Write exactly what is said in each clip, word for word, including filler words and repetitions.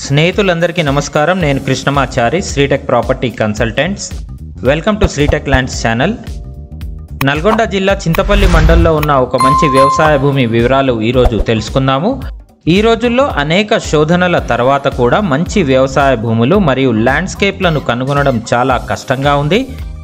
స్నేహితులందరికీ నమస్కారం. నేను Krishnamachari, Sritech property consultants. Welcome to Sritech lands channel. Nalgonda జిల్లా చింతపల్లి మండలంలో ఉన్న ఒక మంచి వ్యవసాయ భూమి వివరాలు ఈరోజు తెలుసుకుందాము. ఈ రోజుల్లో అనేక శోధనల తర్వాత కూడా మంచి వ్యవసాయ భూములు మరియు ల్యాండ్స్కేప్లను కనుగొనడం చాలా కష్టంగా ఉంది.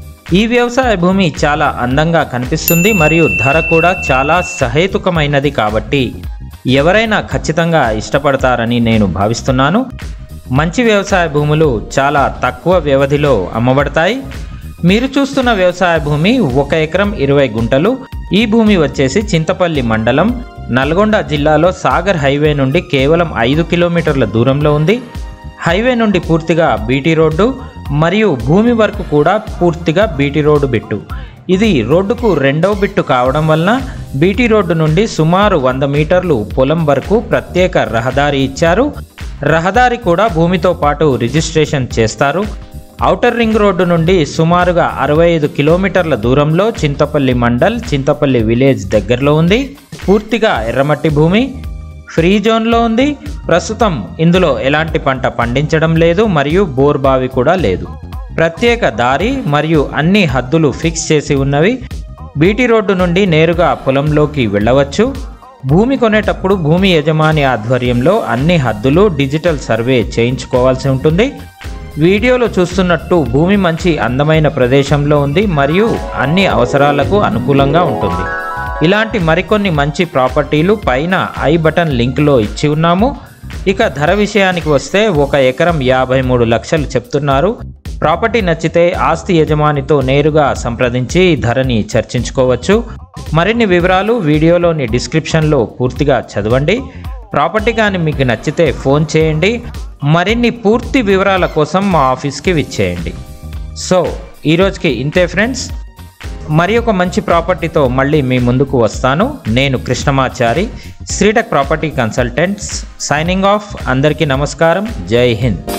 ఈ వ్యవసాయ భూమి చాలా అందంగా కనిపిస్తుంది మరియు ధర కూడా చాలా సహేతుకమైనది, కాబట్టి ఎవరైనా ఖచ్చితంగా ఇష్టపడతారని నేను భావిస్తున్నాను. మంచి వ్యవసాయ భూములు చాలా తక్కువ వ్యవధిలో అమ్మబడతాయి. మీరు చూస్తున్న వ్యవసాయ భూమి ఒక ఎకరం ఇరవై గుంటలు. ఈ భూమి వచ్చేసి చింతపల్లి మండలం, నల్గొండ జిల్లాలో సాగర్ హైవే నుండి కేవలం ఐదు కిలోమీటర్ల దూరంలో ఉంది. హైవే నుండి పూర్తిగా బీటీ రోడ్డు మరియు భూమి వరకు కూడా పూర్తిగా బీటీ రోడ్డు బిట్టు. ఇది రోడ్డుకు రెండవ బిట్టు కావడం వలన బీటీ రోడ్డు నుండి సుమారు వంద మీటర్లు పొలం వరకు ప్రత్యేక రహదారి ఇచ్చారు. రహదారి కూడా భూమితో పాటు రిజిస్ట్రేషన్ చేస్తారు. ఔటర్ రింగ్ రోడ్డు నుండి సుమారుగా అరవై ఐదు కిలోమీటర్ల దూరంలో చింతపల్లి మండల్, చింతపల్లి విలేజ్ దగ్గరలో ఉంది. పూర్తిగా ఎర్రమట్టి భూమి, ఫ్రీ జోన్లో ఉంది. ప్రస్తుతం ఇందులో ఎలాంటి పంట పండించడం లేదు మరియు బోర్ బావి కూడా లేదు. ప్రత్యేక దారి మరియు అన్ని హద్దులు ఫిక్స్ చేసి ఉన్నవి. బీటీ రోడ్డు నుండి నేరుగా పొలంలోకి వెళ్ళవచ్చు. భూమి కొనేటప్పుడు భూమి యజమాని ఆధ్వర్యంలో అన్ని హద్దులు డిజిటల్ సర్వే చేయించుకోవాల్సి ఉంటుంది. వీడియోలో చూస్తున్నట్టు భూమి మంచి అందమైన ప్రదేశంలో ఉంది మరియు అన్ని అవసరాలకు అనుకూలంగా ఉంటుంది. ఇలాంటి మరికొన్ని మంచి ప్రాపర్టీలు పైన ఐ బటన్ లింక్లో ఇచ్చి ఉన్నాము. ఇక ధర విషయానికి వస్తే ఒక ఎకరం యాభై మూడు లక్షలు చెప్తున్నారు. ప్రాపర్టీ నచ్చితే ఆస్తి యజమానితో నేరుగా సంప్రదించి ధరని చర్చించుకోవచ్చు. మరిన్ని వివరాలు వీడియోలోని డిస్క్రిప్షన్లో పూర్తిగా చదవండి. ప్రాపర్టీ కానీ మీకు నచ్చితే ఫోన్ చేయండి. మరిన్ని పూర్తి వివరాల కోసం మా ఆఫీస్కి విచ్చేయండి. సో ఈరోజుకి ఇంతే ఫ్రెండ్స్. మరి ఒక మంచి ప్రాపర్టీతో మళ్ళీ మీ ముందుకు వస్తాను. నేను Krishnamachari, Sritech property consultants, signing off. అందరికీ నమస్కారం. జై హింద్.